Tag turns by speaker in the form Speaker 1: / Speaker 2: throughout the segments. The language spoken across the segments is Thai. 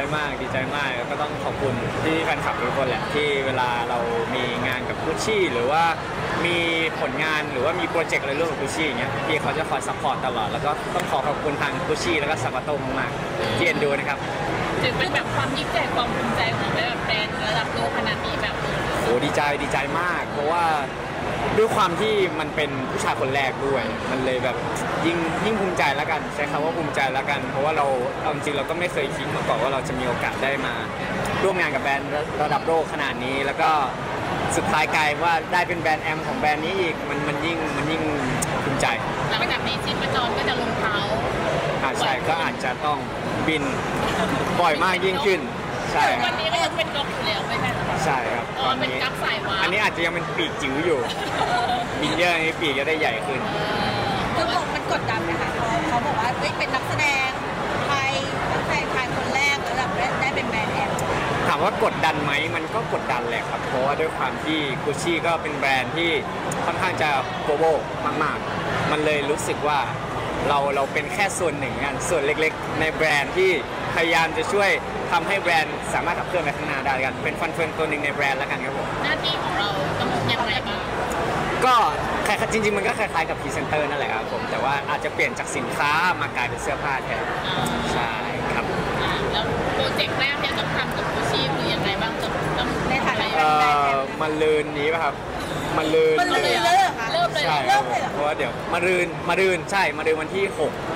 Speaker 1: มากดีใจมากก็ต้องขอบคุณที่แฟนคลับทุกคนแหละที่เวลาเรามีงานกับกุชชี่หรือว่ามีผลงานหรือว่ามีโปรเจกต์อะไรร่วมกับกุชชี่อย่างเงี้ยพี่เขาจะคอยซัพพอร์ตตลอดแล้วก็ต้องขอบคุณทางกุชชี่แล้วก็ซาบาโต้มากๆที่เอ็นดูนะครับ
Speaker 2: ถือเป็นแบบความยิ่งใหญ่ความภูมิใจของแบบแบรนด์ระดับโลกขนาดนี้แบบ
Speaker 1: โอ้ดีใจมากเพราะว่าด้วยความที่มันเป็นผู้ชายคนแรกด้วยมันเลยแบบยิ่งภูมิใจแล้วกันใช้คำว่าภูมิใจแล้วกันเพราะว่าเราจริงเราก็ไม่เคยคิดมาก่อนว่าเราจะมีโอกาสได้มาร่วมงานกับแบรนด์ระดับโลกขนาดนี้แล้วก็สุดท้ายกลายว่าได้เป็นแบรนด์แอมของแบรนด์นี้อีกมันยิ่งภูมิใจ
Speaker 2: หลังจากนี้ชีพจรก็จะลงเท้า
Speaker 1: ใช่ก็อาจจะต้องบินบ่อยมากยิ่งขึ้นใช่
Speaker 2: วันนี้ก็ยังเป็นนกอยู่แล้วไม่ใช่
Speaker 1: ใช่ครับ
Speaker 2: ตอนนี้
Speaker 1: อันนี้อาจจะยังเป็นปีกจิ๋วอยู่บินเยอะนี้ปีกจะได้ใหญ่ขึ้น
Speaker 3: คือบอกมันกดดันนะคะเขาบอกว่าเป็นนักแสดงไทยคนแรกแล้วแบบได้เป็นแบรนด์แอม
Speaker 1: ถามว่ากดดันไหมมันก็กดดันแหละครับเพราะว่าด้วยความที่กุชชี่ก็เป็นแบรนด์ที่ค่อนข้างจะโกลบอลมากๆมันเลยรู้สึกว่าเราเป็นแค่ส่วนหนึ่งงานส่วนเล็กๆในแบรนด์ที่พยายามจะช่วยทำให้แบรนด์สามารถขับเคลื่อนไปข้างหน้าได้กันเป็นฟันเฟืองตัวหนึ่งในแบรนด์แล้วกันครับผม
Speaker 2: หน้าที่ของเราต้องยังไงบ้าง
Speaker 1: ก็จริงๆมันก็คล้ายๆกับพรีเซนเตอร์นั่นแหละครับผมแต่ว่าอาจจะเปลี่ยนจากสินค้ามากลายเป็นเสื้อผ้าแทนใช่ครับ
Speaker 2: แล้วโปรเจกต์แรกที่ต้องทำกับกุชชี่คือยังไงบ้างต้อง
Speaker 3: ในฐานะ
Speaker 1: มันลืนนี้ป่ะครับมันลืน
Speaker 3: เลย
Speaker 2: เริ่มเลย
Speaker 1: เพราะว่าเดี๋ยวมาลืนใช่มาลืนวันที่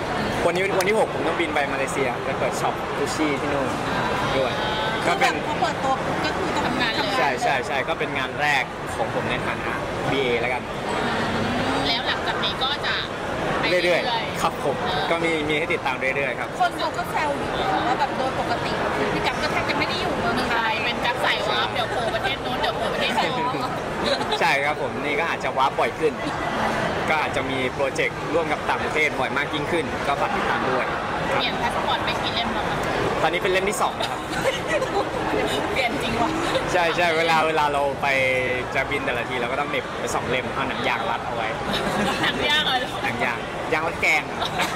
Speaker 1: 6วันที่6ผมต้องบินไปมาเลเซียไปเปิดช็อปกุชชี่ที่นู่นด้วย
Speaker 3: ก็เป็นพอเปิดตัวก็คือทำงานเลย
Speaker 1: ใช่ก็เป็นงานแรกของผมในฐานะ BA แล้วกัน
Speaker 2: แล้วหลังจากนี้ก็จะ
Speaker 1: เรื่อยๆครับผมก็มีให้ติดตามเรื่อยๆครับ
Speaker 3: คนเขาก็แซวอยู่ว่าแบบโดยปกติพี่กั๊บก็แทบจะไม่ได้อยู่เมืองไทย
Speaker 2: เป็นกั๊บใส่วาร์ปเดี๋ยวโผล่ประเทศโน้นเดี๋ยวโผล่ประเทศนี้
Speaker 1: ใช่ครับผมนี่ก็อาจจะวาร์ปบ่อยขึ้นก็อาจจะมีโปรเจกต์ร่วมกับต่างประเทศบ่อยมากยิ่งขึ้นก็ฝากติดตามด้วย
Speaker 2: เปลี่ยนพาสปอร์ตไปกี่เล่มแล้วครับ
Speaker 1: ตอนนี้เป็นเล่มที่2ครับ
Speaker 2: เปลี่ยนจริงวะ
Speaker 1: ใช่เวลาเราไปจะบินแต่ละทีเราก็ต้องเหน็บไป2 เล่มเอาหนังยางรัดเอาไว้
Speaker 2: หนังยางเหรอ
Speaker 1: หนังยางรัดแกง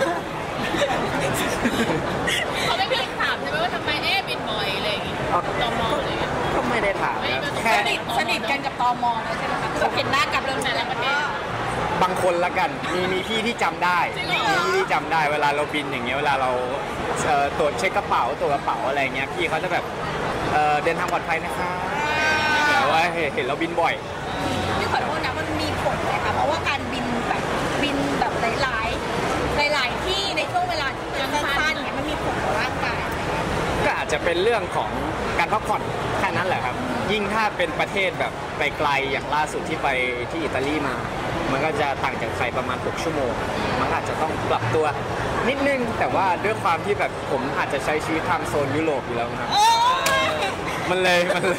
Speaker 2: เขาไม่เคยถามใช่ไหมว่าทำไมบินบ่อยอะไรอย่างงี้ตมเลย
Speaker 1: ก็ไม่ได้ถาม
Speaker 3: แค่สนิทกันกับตมเลยใช่ไหมคะคือเห็นหน้ากับเรื่องแต่ละประเทศ
Speaker 1: บางคนละกันมีพี่ที่จำได้มีพี่ที่จำได้เวลาเราบินอย่างเงี้ยเวลาเราตรวจเช็คกระเป๋าอะไรเงี้ยพี่เขาจะแบบเดินทางปลอดภัยนะคะแต่ว่าเห็นเราบินบ่อย
Speaker 3: พี่ขอโทษนะมันมีผลเลยค่ะเพราะว่าการบินแบบหลายที่ในช่วงเวลาที่มันสั้นๆเนี่ยมันมีผลต่อร่างกาย
Speaker 1: ก็อาจจะเป็นเรื่องของการพักผ่อนแค่นั้นแหละครับยิ่งถ้าเป็นประเทศแบบไกลๆอย่างล่าสุดที่ไปที่อิตาลีมามันก็จะต่างจากไทยประมาณ6 ชั่วโมงมันอาจจะต้องปรับตัวนิดนึงแต่ว่าด้วยความที่แบบผมอาจจะใช้ชีวิตทางโซนยุโรปอยู่แล้วครับมันเลย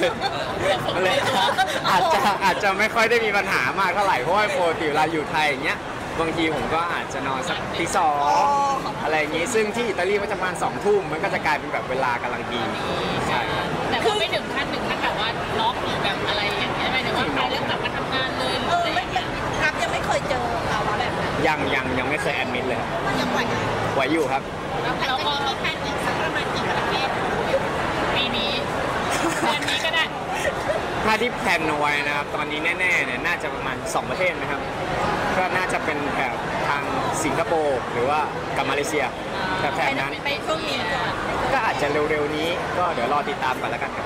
Speaker 1: อาจจะไม่ค่อยได้มีปัญหามากเท่าไหร่เพราะว่าปกติเวลาอยู่ไทยอย่างเงี้ยบางทีผมก็อาจจะนอนสักตี 2อะไรอย่างงี้ซึ่งที่อิตาลีมันจะประมาณ2 ทุ่มมันก็จะกลายเป็นแบบเวลากำลังดีใช่
Speaker 2: แต่ก็ไม่ถึงขั้นแบบว่าล็อกหรือแบบอะไรอย่างเงี้ยไม่ถึงว่าใครเรื่องกลับมาทำงานเลย
Speaker 3: ครับยังไม่เคยเจอภาวะแบบนั้น
Speaker 1: ยังไม่เคยแอดมิดเลย
Speaker 3: ยังไหว
Speaker 1: อยู่ครับ
Speaker 2: แล้วก็มีแผนอีกสักประมาณกี่ประเทศปีนี้เดือนนี้ก็ได้
Speaker 1: ถ้าที่แพลนเอาไว้นะครับตอนนี้แน่ๆเนี่ยน่าจะประมาณ2 ประเทศนะครับก็น่าจะเป็นแถบทางสิงคโปร์หรือว่ากับมาเลเซียแถบนั้น
Speaker 3: ไปช่วงนี้
Speaker 1: ก็อาจจะเร็วๆนี้ก็เดี๋ยวรอติดตามกันแล้วกันครับ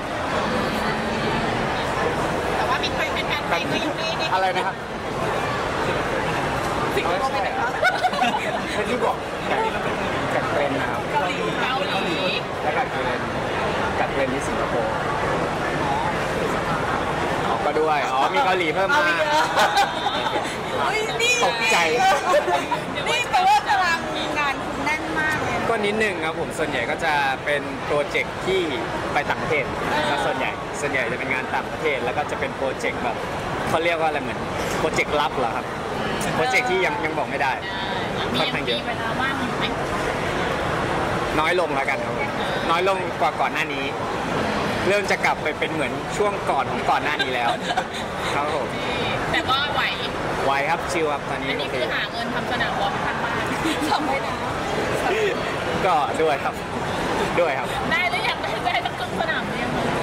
Speaker 2: แต่ว่ามีเป็นแผนไปก็อยู่นี่
Speaker 1: อะไรนะครับ
Speaker 3: สิงคโปร์ไปไหนครับ
Speaker 1: ที่บอกกัดเทรนนะครับ
Speaker 2: เกาหลี
Speaker 1: แล้วกัดเทรนที่สิงคโปร์ก็ด้วยมีเกาหลีเพิ่มมาตกใจ
Speaker 3: นี่แปลว่าตารางงานคุณแน่นมากเลย
Speaker 1: ก็นิดนึงครับผมส่วนใหญ่ก็จะเป็นโปรเจกต์ที่ไปต่างประเทศแล้วส่วนใหญ่จะเป็นงานต่างประเทศแล้วก็จะเป็นโปรเจกต์แบบเขาเรียกว่าอะไรเหมือนโปรเจกต์ลับเหรอครับโปรเจกต์ที่ยังบอกไม่ได้ค่อนข้างเยอะ
Speaker 2: เวลาว่างอยู่ไหม
Speaker 1: น้อยลงแล้วกันครับน้อยลงกว่าก่อนหน้านี้เริ่มจะกลับไปเป็นเหมือนช่วงก่อนหน้านี้แล้วครับผม
Speaker 2: แต่ก็ไหว
Speaker 1: ครับชิลครับตอนนี้
Speaker 2: คือหาเงินทำสนามบอลพันบ้าน
Speaker 3: ทำไม่ได้
Speaker 1: ก็ด้วยครับ
Speaker 2: ได้หรือยังได้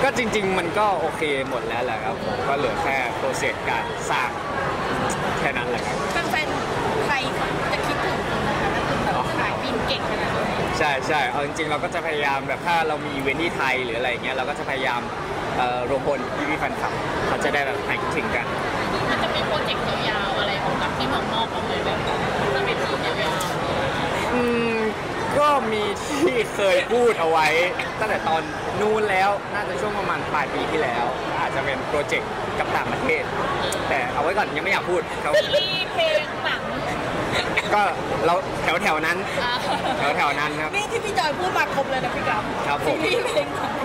Speaker 1: ก็จริงๆมันก็โอเคหมดแล้วแหละครับผมก็เหลือแค่โปรเซสการสร้างแค่นั้นแหละครับ
Speaker 3: แฟนๆไทยจะคิดถึงนะคะถ้าคุณแบบขายบินเก่งขนาดนี้
Speaker 1: ใช่ใช่เอาจริงๆเราก็จะพยายามแบบถ้าเรามีอีเวนท์ที่ไทยหรืออะไรอย่างเงี้ยเราก็จะพยายามรวมพลพี่ๆแฟนคลับเขาจะได้แบบหายคิดถึงกัน
Speaker 2: มันจะมีโปรเจกต์ยาวๆอะไรของกับที่เมืองนอกบ้างไหมแบบจะเป็นทีมยาว
Speaker 1: ก็มีที่เคยพูดเอาไว้ตั้งแต่ตอนนู้นแล้วน่าจะช่วงประมาณปลายปีที่แล้ว อาจจะเป็นโปรเจกต์กับต่างประเทศ แต่เอาไว้ก่อนยังไม่อยากพูดครับ
Speaker 2: ๆซีรีส์เพลงหนัง
Speaker 1: ก็เราแถวๆนั้น
Speaker 2: อ่า
Speaker 1: แถวๆนั้นครับ
Speaker 3: นี่ที่พี่จอยพูดมาครบเลยนะพี่กั๊บ
Speaker 1: ครับผม
Speaker 3: ซีรีส์เพลงหนัง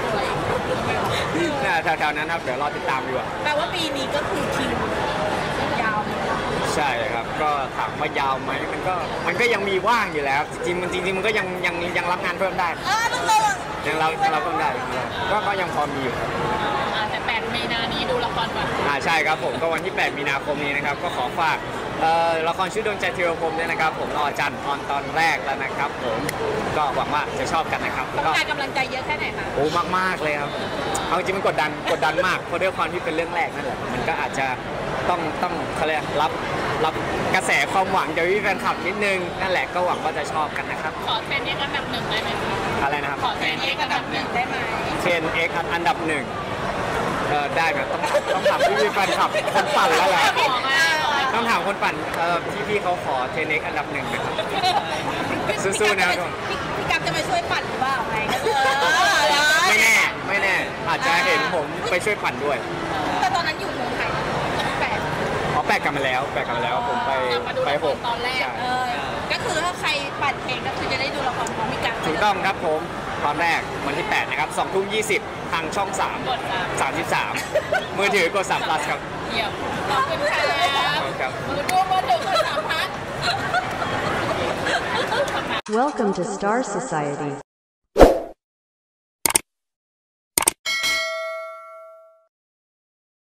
Speaker 1: แถวๆนั้นครับเดี๋ยวรอติดตามดีกว่า
Speaker 3: แปลว่าปีนี้ก็คือคิวยาวเลยนะ
Speaker 1: ใช่ครับก็ถามว่ายาวไหมมันก็ยังมีว่างอยู่แล้วจริงๆมันก็ยังรับงานเพิ่มได้
Speaker 3: ต้องระวัง
Speaker 1: ยังรับเพิ่มได้ก็ยังพอมีอยู่ครับ
Speaker 2: แต่8 มีนานี้ดูละครก่อน
Speaker 1: ใช่ครับผมก็วันที่ 8 มีนาคมนี้นะครับก็ขอฝากละครชื่อดวงใจธีรพรหมด้วยนะครับผมรอจันทร์ตอนแรกแล้วนะครับผมก็หวังว่าจะชอบกันนะครับ
Speaker 3: ต้
Speaker 1: แล้
Speaker 3: อ
Speaker 1: ว
Speaker 3: ง
Speaker 1: ก็
Speaker 3: การกำลังใจเยอะแค่ไหนคะ
Speaker 1: โอ้มากๆเลยครับเอาจริงมันกดดันมากเพราะด้วยความที่เป็นเรื่องแรกนั่นแหละมันก็อาจจะต้องเขาเรียกรับกระแสความหวังจากพี่แฟนคลับนิดนึงนั่นแหละก็หวังว่าจะชอบกันนะครับ
Speaker 2: ขอเทรนนี้อันดับ1ได้ไหมคะ
Speaker 1: อะไรนะครับ
Speaker 2: ขอเทรนนี้อันดับ1
Speaker 3: ได้ไหม
Speaker 1: เทรน X อันดับหนึ่งได้ไหมต้องถามพี่แฟนคลับคนปั่นแล้วแหละ
Speaker 2: ขอมาขอมา
Speaker 1: ต้องถามคนปั่นพี่เขาขอเทรน X อันดับหนึ่งนะครับสู้ๆนะครับ
Speaker 3: พี่กั๊บจะมาช่วยปั่นหรือเปล่าไงก็
Speaker 1: ไม่แน่อาจจะเห็นผมไปช่วยปั่นด้วย
Speaker 3: แต่ตอนนั้นอยู่เมืองไทยแปลก
Speaker 1: แปลกกันมาแล้วผมไป
Speaker 2: มาดูละครตอนแรก
Speaker 1: ใช่
Speaker 3: ก็คือถ้าใครปั่นเพลงก็คือจะได้ดูละครพร้อมพี่กั๊บ
Speaker 1: ถูกต้องครับผมตอนแรกวันที่ 8 นะครับ20:20 ทางช่อง
Speaker 2: กด
Speaker 1: 33 มือถือกด3 plus ครับ
Speaker 2: เยี่ยมขอบคุณค่ะ
Speaker 1: ครับ
Speaker 2: มือถือกด3 plus
Speaker 4: Welcome to Star Society.